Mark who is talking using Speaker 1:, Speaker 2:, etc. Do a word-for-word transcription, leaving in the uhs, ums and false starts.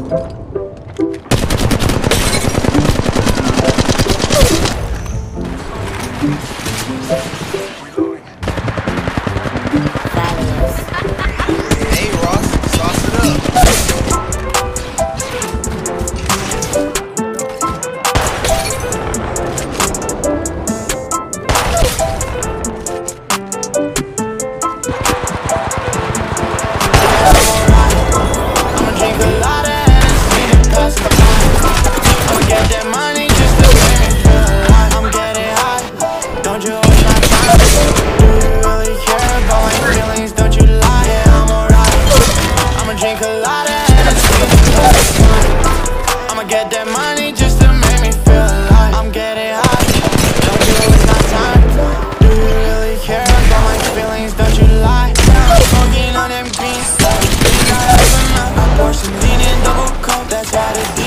Speaker 1: Hey Ross, sauce it up.
Speaker 2: I'ma drink a lot of Hennessy to pass the time. I'ma get that money just to make me feel alive. I'm getting high, don't you waste my time. Do you really care about my feelings? Don't you lie, yeah, I'm alright. I'ma drink a lot of Hennessy to pass the time. I'ma get that money just to make me feel alive. I'm getting high, don't you waste my time. Do you really care about my feelings? Don't you lie. Smoking on them green stuff. Pour some lean in double cup, that's how to do.